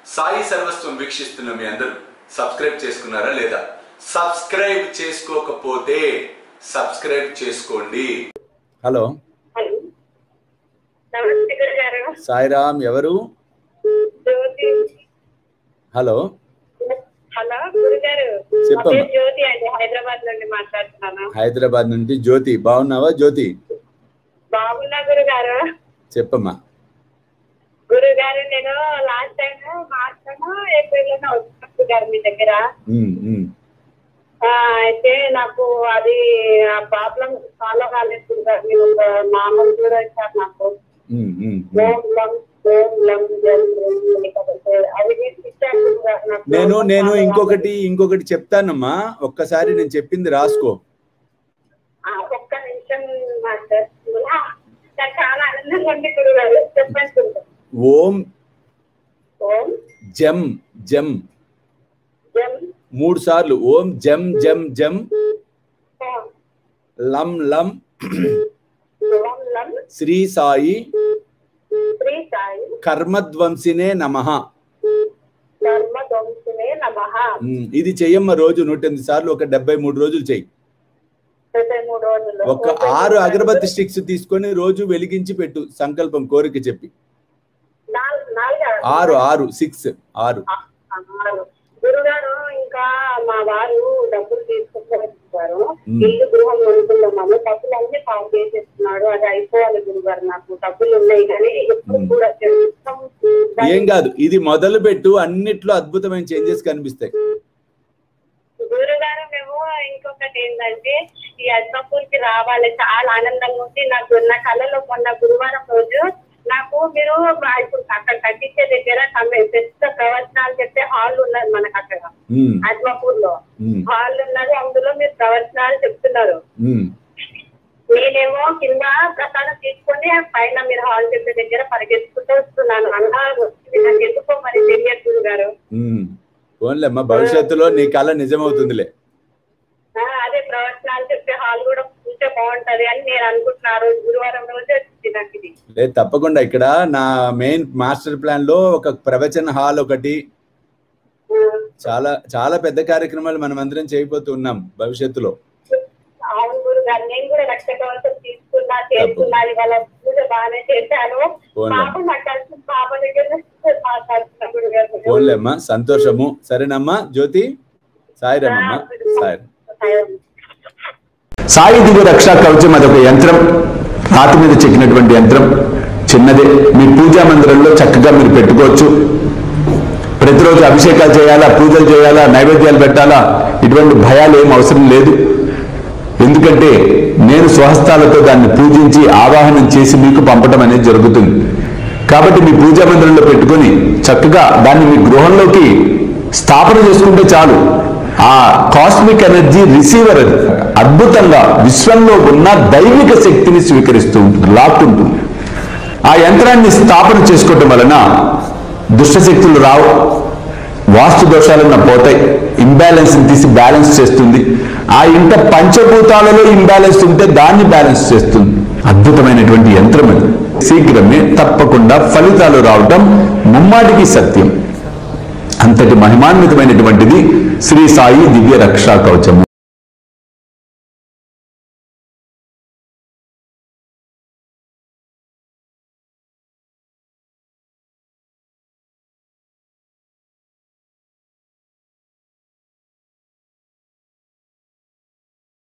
సాయి సర్వస్వం వీక్షిస్తున్న మీ అందరూ సబ్స్క్రైబ్ చేసుకున్నారా లేదా? సబ్స్క్రైబ్ చేసుకోకపోతే సబ్స్క్రైబ్ చేసుకోండి. హలో సాయిరామ్, ఎవరు? హలో హలో గురుగారు, చెప్పమ్మా. జ్యోతి అండి, హైదరాబాద్ నుండి మాట్లాడుతున్నాను. హైదరాబాద్ నుండి జ్యోతి. బాగున్నావా జ్యోతి? బాగున్నా గురుగారు. చెప్పమ్మా. గురుగారు, నేను లాస్ట్ టైం మార్చ్ ఏప్రిల్ లోనే వచ్చినప్పుడు గారు మీ దగ్గర. అయితే నాకు అది ప్రాబ్లం చాలా కాలేదు గురుగారు. మీరు ఒక నామం కూడా ఇచ్చారు నాకు. నేను ఇంకొకటి చెప్తానమ్మా, ఒక్కసారి నేను చెప్పింది రాసుకో. ఒక్క నిమిషం మాస్టర్, చాలా ఆనందంగా ఉంది గురుగారు, చెప్పండి. ఓం జం జం 3 సార్లు. ఓం జం జం జం లం లం శ్రీ సాయి కర్మధ్వంసినే నమః. ఇది చెయ్యమ్మ రోజు 108 సార్లు, ఒక 73 రోజులు చెయ్యి. ఒక 6 అగరబత్తి స్టిక్స్ తీసుకొని రోజు వెలిగించి పెట్టు, సంకల్పం కోరిక చెప్పి. 6 గురుగారు, ఇంకా మా వారు డబ్బులు తీసుకుంటారు, ఇల్లు గృహం కొనుక్కున్నాము, డబ్బులు అన్ని పాస్ చేసేస్తున్నాడు. అది అయిపోవాలి గురుగారు, నాకు డబ్బులు ఉన్నాయి కానీ ఎప్పుడు కూడా ఏం కాదు. ఇది మొదలు పెట్టు, అన్నిట్లో అద్భుతమైన చేంజెస్ కనిపిస్తాయి. గురుగారు, మేము ఇంకొకటి ఏంటంటే ఈ అజ్మపూర్కి రావాలి, చాలా ఆనందంగా ఉంది నాకు. నా కళలో మొన్న గురువారం రోజు నాకు మీరు ఇప్పుడు అక్కడ కట్టించే దగ్గర పెద్ద ప్రవచనాలు చెప్పే హాల్ ఉన్నది మనకు అక్కడ అజ్మపూర్ లో. హాల్ ఉన్నది, అందులో మీరు ప్రవచనాలు చెప్తున్నారు. నేనేమో కింద ప్రసాదం తీసుకొని పైన మీరు హాల్ చెప్పే దగ్గర పరిగెత్తుకుంటూ వస్తున్నాను. అలా వచ్చింది నాకు, ఎందుకో మరి తెలియదు గురుగారు. ఓన్లేమ్మా, భవిష్యత్తులో నీ కళ నిజమవుతుందిలే. అదే ప్రవచనాలు చెప్పే హాల్ కూడా ఉంటే బాగుంటది అని నేను అనుకుంటున్నాను. గురువారం రోజు వచ్చింది నాకు ఇది. లేదు, తప్పకుండా. ఇక్కడ నా మెయిన్ మాస్టర్ ప్లాన్ లో ఒక ప్రవచన హాల్ ఒకటి, చాలా చాలా పెద్ద కార్యక్రమాలు మనం అందరం చేయబోతున్నాం భవిష్యత్తులో. అవును గురుగారు, నేను కూడా రక్త కవచం తీసుకున్నా, చేస్తున్నా, ఇవాళ పూజ బాగానే చేశాను. పాప నాకు కలిసి పాప దగ్గర మాట్లాడుతున్నా గురుగారు. ఓన్లేమ్మా, సంతోషము. సరేనమ్మా జ్యోతి, సాయిరామమ్మా. సాయి సాయి దివ్య రక్షా కవచం అదొక యంత్రం, రాతి మీద చెక్కినటువంటి యంత్రం, చిన్నదే. మీ పూజా మందిరంలో చక్కగా మీరు పెట్టుకోవచ్చు. ప్రతిరోజు అభిషేకాలు చేయాలా, పూజలు చేయాలా, నైవేద్యాలు పెట్టాలా, ఇటువంటి భయాలు ఏం అవసరం లేదు. ఎందుకంటే నేను స్వహస్తాలతో దాన్ని పూజించి ఆవాహనం చేసి మీకు పంపడం అనేది జరుగుతుంది. కాబట్టి మీ పూజా మందిరంలో పెట్టుకొని చక్కగా దాన్ని మీ గృహంలోకి స్థాపన చేసుకుంటే చాలు. ఆ కాస్మిక్ ఎనర్జీ రిసీవర్ అది అద్భుతంగా విశ్వంలో ఉన్న దైవిక శక్తిని స్వీకరిస్తూ ఉంటుంది, లాక్కుంటుంది. ఆ యంత్రాన్ని స్థాపన చేసుకోవటం వలన దుష్టశక్తులు రావు, వాస్తు దోషాలన్న పోతాయి, ఇంబ్యాలెన్స్ తీసి బ్యాలెన్స్ చేస్తుంది. ఆ ఇంట పంచభూతాలలో ఇంబ్యాలెన్స్ ఉంటే దాన్ని బ్యాలెన్స్ చేస్తుంది. అద్భుతమైనటువంటి యంత్రం అది. శీఘ్రమే తప్పకుండా ఫలితాలు రావటం ముమ్మాటికి సత్యం. అంతటి మహిమాన్వితమైనటువంటిది శ్రీ సాయి దివ్య రక్షా కవచము.